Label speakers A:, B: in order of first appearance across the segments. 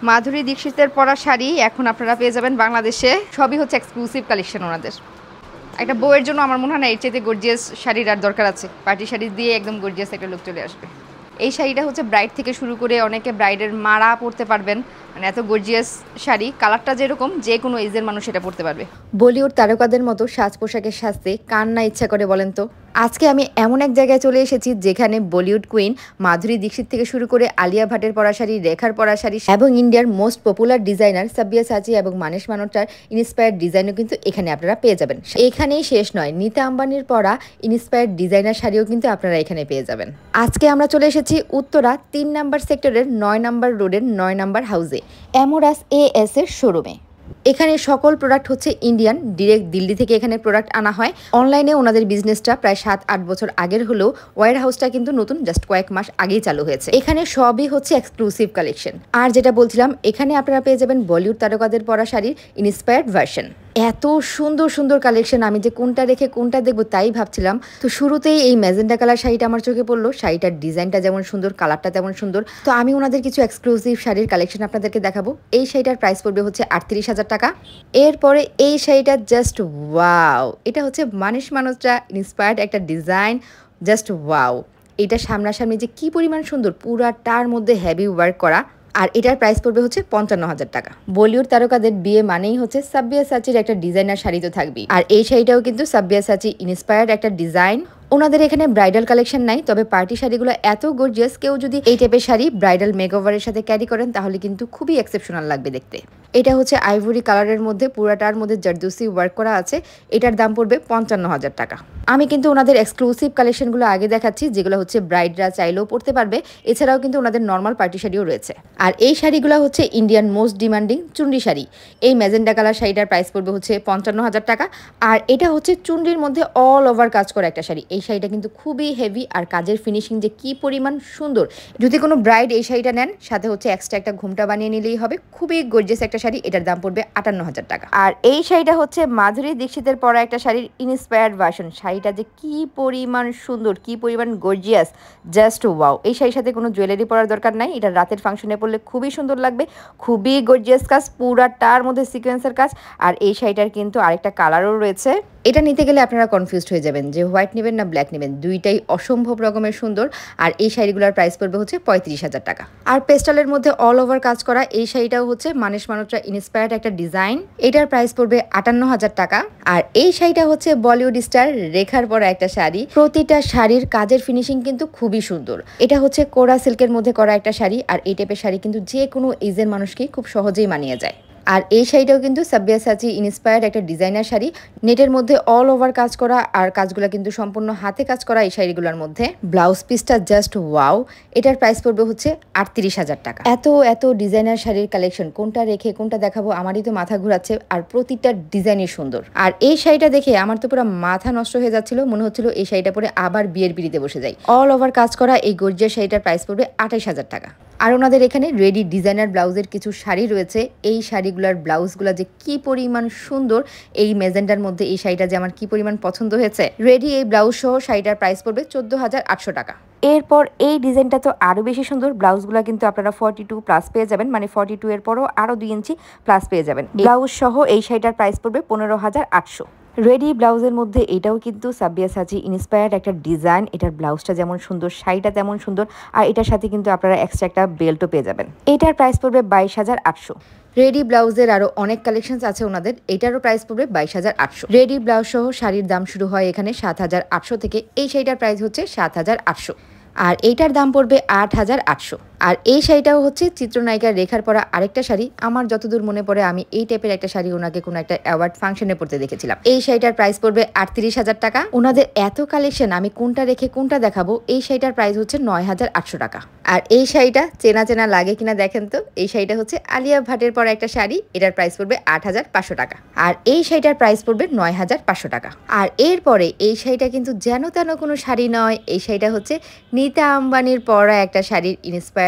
A: মাধুরী দীক্ষিতের পরা শাড়ি এখন আপনারা পেয়ে যাবেন বাংলাদেশে। সবই হচ্ছে এক্সক্লুসিভ কালেকশন ওনাদের। একটা বউয়ের জন্য আমার মনে হয় না এর চাইতে গর্জিয়াস শাড়ির আর দরকার আছে। পার্টি শাড়ি দিয়ে একদম গর্জিয়াস একটা লুক চলে আসবে। এই শাড়িটা হচ্ছে ব্রাইড থেকে শুরু করে অনেকে ব্রাইডের মারা পরতে পারবেন, মানে এত গর্জিয়াস শাড়ি। কালারটা যেরকম যে কোনো এজের মানুষ এটা পরতে পারবে। বলিউড তারকাদের মতো সাজ পোশাকের সাজতে কার না ইচ্ছা করে বলেন তো। আজকে আমি এমন এক জায়গায় চলে এসেছি যেখানে বলিউড কুইন মাধুরী দীক্ষিত থেকে শুরু করে আলিয়া ভাটের পরা শাড়ি, রেখার পরা শাড়ি এবং ইন্ডিয়ার মোস্ট পপুলার ডিজাইনার সাব্বিয়াসাচি এবং মানেশ মানোটার ইন্সপায়ার্ড ডিজাইনও কিন্তু এখানে আপনারা পেয়ে যাবেন। এখানেই শেষ নয়, নীতা আম্বানির পরা ইন্সপায়ার্ড ডিজাইনার শাড়িও কিন্তু আপনারা এখানে পেয়ে যাবেন। আজকে আমরা চলে এসেছি উত্তরা ৩ নম্বর সেক্টরের ৯ নম্বর রোডের ৯ নম্বর হাউসে অ্যামোরাস এএস এর শোরুমে। এখানে সকল প্রোডাক্ট হচ্ছে ইন্ডিয়ান, ডিরেক্ট দিল্লি থেকে এখানে প্রোডাক্ট আনা হয়। অনলাইনে ওনাদের বিজনেসটা প্রায় ৭-৮ বছর আগের হলেও ওয়ার হাউসটা কিন্তু নতুন, জাস্ট কয়েক মাস আগেই চালু হয়েছে। এখানে সবই হচ্ছে এক্সক্লুসিভ কালেকশন। আর যেটা বলছিলাম, এখানে আপনারা পেয়ে যাবেন বলিউড তারকাদের পরা শাড়ির ইন্সপায়ার্ড ভার্সন। এত সুন্দর সুন্দর কালেকশন, আমি যে কোনটা রেখে কোনটা দেখবো তাই ভাবছিলাম। তো শুরুতেই এই ম্যাজেন্ডা কালার শাড়িটা আমার চোখে পড়লো। শাড়িটার ডিজাইনটা যেমন সুন্দর, কালারটা তেমন সুন্দর। তো আমি ওনাদের কিছু এক্সক্লুসিভ শাড়ির কালেকশন আপনাদেরকে দেখাবো। এই শাড়িটার প্রাইস পড়বে হচ্ছে ৩৮,০০০ টাকা। এরপরে এই শাড়িটা জাস্ট ওয়াও, এটা হচ্ছে মানেশ মানোত্রা ইন্সপায়ার্ড একটা ডিজাইন, জাস্ট ওয়াও। এটা সামনাসামনি যে কি পরিমাণ সুন্দর, পুরাটার মধ্যে হেভি ওয়ার্ক করা। আর এটার প্রাইস পড়বে হচ্ছে ৫৫,০০০ টাকা। বলিউড তারকাদের বিয়ে মানেই হচ্ছে সাব্বিয়াসাচির একটা ডিজাইনার শাড়ি তো থাকবেই। আর এই শাড়িটাও কিন্তু সাব্বিয়াসাচি ইন্সপায়ার্ড একটা ডিজাইন। ওনাদের এখানে ব্রাইডাল কালেকশন নাই, তবে পার্টি শাড়িগুলো এত গর্জিয়াস, কেউ যদি এই টাইপের শাড়ি ব্রাইডাল মেকওভারের সাথে ক্যারি করেন তাহলে কিন্তু খুবই এক্সেপশনাল লাগবে দেখতে। এটা হচ্ছে আইভরি কালারের মধ্যে, পুরাটার মধ্যে জারদুসি ওয়ার্ক করা আছে। এটার দাম পড়বে ৫৫,০০০ টাকা। আমি কিন্তু ওনাদের এক্সক্লুসিভ কালেকশনগুলো আগে দেখাচ্ছি, যেগুলো হচ্ছে ব্রাইডরা চাইলেও পরতে পারবে। এছাড়াও কিন্তু ওনাদের নর্মাল পার্টি শাড়িও রয়েছে। আর এই শাড়িগুলো হচ্ছে ইন্ডিয়ান মোস্ট ডিমান্ডিং চুন্ডি শাড়ি। এই ম্যাজেন্ডা কালার শাড়িটার প্রাইস পড়বে হচ্ছে ৫৫,০০০ টাকা। আর এটা হচ্ছে চুন্ডির মধ্যে অল ওভার কাজ করা একটা শাড়ি। এই শাড়িটা কিন্তু খুবই হেভি, আর কাজের ফিনিশিং যে কি পরিমাণ সুন্দর। যদি কোনো ব্রাইড এই শাড়িটা নেন, সাথে হচ্ছে এক্সট্রা একটা ঘুমটা বানিয়ে নিলেই হবে। খুবই গর্জিয়াস একটা শাড়ি, এটার দাম পড়বে ৫৮,০০০ টাকা। আর এই শাড়িটা হচ্ছে মাধুরী দীক্ষিতের পরা একটা শাড়ির ইন্সপায়ার্ড ভার্সন। শাড়িটা যে কি পরিমাণ সুন্দর, কি পরিমাণ গর্জিয়াস, জাস্ট ওয়াও। এই শাড়ির সাথে কোনো জুয়েলারি পরার দরকার নাই, এটা রাতের ফাংশনে পরলে খুবই সুন্দর লাগবে। খুবই গর্জিয়াস কাজ, পুরাটার মধ্যে সিকোয়েন্সের কাজ। আর এই শাড়িটার কিন্তু আরেকটা কালারও রয়েছে। এটা নিতে গেলে আপনারা কনফিউজড হয়ে যাবেন যে হোয়াইট নেবেন না ব্ল্যাক নেবেন, দুইটাই অসম্ভব রকমের সুন্দর। আর এই শাড়িগুলোর প্রাইস পড়বে হচ্ছে ৩৫,০০০ টাকা। আর পেস্টালের মধ্যে অল ওভার কাজ করা এই শাড়িটাও হচ্ছে মানেশ মানোত্রা ইন্সপায়ার্ড একটা ডিজাইন। এটার প্রাইস পড়বে ৫৮,০০০ টাকা। আর এই শাড়িটা হচ্ছে বলিউড স্টার রেখার পরা একটা শাড়ি। প্রতিটা শাড়ির কাজের ফিনিশিং কিন্তু খুবই সুন্দর। এটা হচ্ছে কোরা সিল্কের মধ্যে করা একটা শাড়ি। আর এই টাইপের শাড়ি কিন্তু যে কোনো এজের মানুষকে খুব সহজেই মানিয়ে যায়। আর এই শাড়িটাও কিন্তু সাব্বিয়াসাচি ইন্সপায়ার্ড একটা ডিজাইনার শাড়ি। নেটের মধ্যে অল ওভার কাজ করা, আর কাজগুলো কিন্তু সম্পূর্ণ হাতে কাজ করা এই শাড়িগুলোর মধ্যে। ব্লাউজ পিসটা জাস্ট ওয়াও। এটার প্রাইস পড়বে হচ্ছে ৩৮,০০০ টাকা। এত ডিজাইনার শাড়ির কালেকশন, কোনটা রেখে কোনটা দেখাবো আমারই তো মাথা ঘুরাচ্ছে। আর প্রতিটা ডিজাইনই সুন্দর। আর এই শাড়িটা দেখে আমার তো পুরো মাথা নষ্ট হয়ে যাচ্ছিল, মনে হচ্ছিল এই শাড়িটা পরে আবার বিয়ের পিড়িতে বসে যাই। অল ওভার কাজ করা এই গর্জিয়াস শাড়িটার প্রাইস পড়বে ২৮,০০০ টাকা। আর ওনাদের এখানে রেডি ডিজাইনার ব্লাউজের কিছু শাড়ি রয়েছে। এই শাড়িগুলোর ব্লাউজগুলো যে কি পরিমাণ সুন্দর, এই মেজেন্ডার মধ্যে এই শাড়িটা যে আমার কি পরিমাণ পছন্দ হয়েছে। রেডি এই ব্লাউজ সহ শাড়িটার প্রাইস পড়বে ১৪,৮০০ টাকা। এরপর এই ডিজাইনটা তো আরও বেশি সুন্দর। ব্লাউজগুলো কিন্তু আপনারা 42+ পেয়ে যাবেন, মানে 42 এর পরও আরও 2 ইঞ্চি প্লাস পেয়ে যাবেন। ব্লাউজ সহ এই শাড়িটার প্রাইস পড়বে ১৫,৮০০। রেডি ব্লাউজের মধ্যে এটাও কিন্তু সাব্বিয়াসাচি ইন্সপায়ার্ড একটা ডিজাইন। এটার ব্লাউজটা যেমন সুন্দর, শাড়িটা তেমন সুন্দর। আর এটার সাথে কিন্তু আপনারা এক্সট্রা একটা বেল্টও পেয়ে যাবেন। এটার প্রাইস পড়বে ২২,৮০০। রেডি ব্লাউজের আরও অনেক কালেকশনস আছে ওনাদের, এটারও প্রাইস পড়বে ২২,৮০০। রেডি ব্লাউজ সহ শাড়ির দাম শুরু হয় এখানে ৭,৮০০ থেকে। এই শাড়িটার প্রাইস হচ্ছে ৭,৮০০। আর এইটার দাম পড়বে ৮,৮০০। আর এই শাড়িটাও হচ্ছে চিত্রনায়িকার রেখার পরা আরেকটা শাড়ি। আমার যতদূর মনে পড়ে আমি এই টাইপের একটা শাড়ি ওনাকে কোনো একটা অ্যাওয়ার্ড ফাংশনে পড়তে দেখেছিলাম। এই শাড়িটার প্রাইস পড়বে ৩৮,০০০ টাকা। ওনাদের এত কালেকশন, আমি কোনটা রেখে কোনটা দেখাবো। এই শাড়িটার প্রাইস হচ্ছে ৯,৮০০ টাকা। আর এই শাড়িটা চেনা চেনা লাগে কিনা দেখেন তো। এই শাড়িটা হচ্ছে আলিয়া ভাটের পরা একটা শাড়ি। এটার প্রাইস পড়বে ৮,৫০০ টাকা। আর এই শাড়িটার প্রাইস পড়বে ৯,৫০০ টাকা। আর এরপরে এই শাড়িটা কিন্তু যেন তেন কোনো শাড়ি নয়। এই শাড়িটা হচ্ছে নীতা আম্বানির পরা একটা শাড়ির ইন্সপায়ার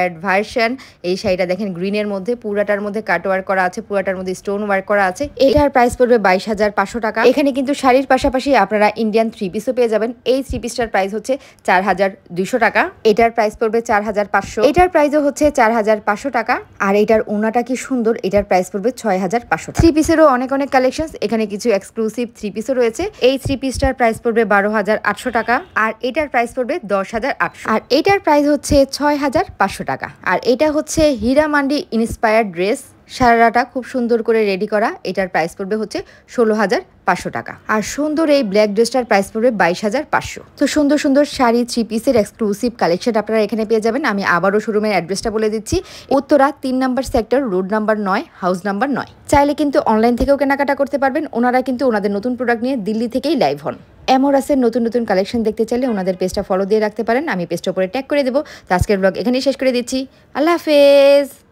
A: ইন্সপায়ার্ড ভার্সন। এই শাড়িটা দেখেন গ্রিনের মধ্যে, পুরাটার মধ্যে কাটওয়ার্ক করা আছে, পুরাটার মধ্যে স্টোন ওয়ার্ক করা আছে। এটার প্রাইস পড়বে 22,500 টাকা। এখানে কিন্তু শাড়ির পাশাপাশি আপনারা ইন্ডিয়ান 3 পিসও পেয়ে যাবেন। এই 3 পিসটার প্রাইস হচ্ছে 4,200 টাকা। এটার প্রাইস পড়বে 4,500। এটার প্রাইসও হচ্ছে 4,500 টাকা। আর এটার ওনাটা কি সুন্দর, এটার প্রাইস পড়বে 6,500 টাকা। 3 পিসেরও অনেক কালেকশনস, এখানে কিছু এক্সক্লুসিভ 3 পিসও রয়েছে। এই 3 পিসটার প্রাইস পড়বে 12,800 টাকা। আর এটার প্রাইস পড়বে 10,800। আর এটার প্রাইস হচ্ছে 6,500 টাকা। আর এটা হচ্ছে হীরা মান্ডি ইন্সপায়ার্ড ড্রেস, সারাটা খুব সুন্দর করে রেডি করা। এটার প্রাইস পড়বে হচ্ছে 16,500 টাকা। আর সুন্দর এই ব্ল্যাক ড্রেসটার প্রাইস পড়বে 22,500। তো সুন্দর সুন্দর শাড়ি 3 পিসের এক্সক্লুসিভ কালেকশন আপনারা এখানে পেয়ে যাবেন। আমি আবারও শোরুমের অ্যাড্রেসটা বলে দিচ্ছি, উত্তরা 3 নম্বর sector, road number 9, house number 9। চাইলে কিন্তু অনলাইন থেকেও কেনাকাটা করতে পারবেন। ওনারা কিন্তু ওনাদের নতুন প্রোডাক্ট নিয়ে দিল্লি থেকেই লাইভ হন। এমোরাসের নতুন নতুন কালেকশন দেখতে চাইলে ওনাদের পেজটা ফলো দিয়ে রাখতে পারেন। আমি পেজটা উপরে ট্যাগ করে দেবো। তো আজকের ব্লগ এখানেই শেষ করে দিচ্ছি। আল্লাহ হাফেজ।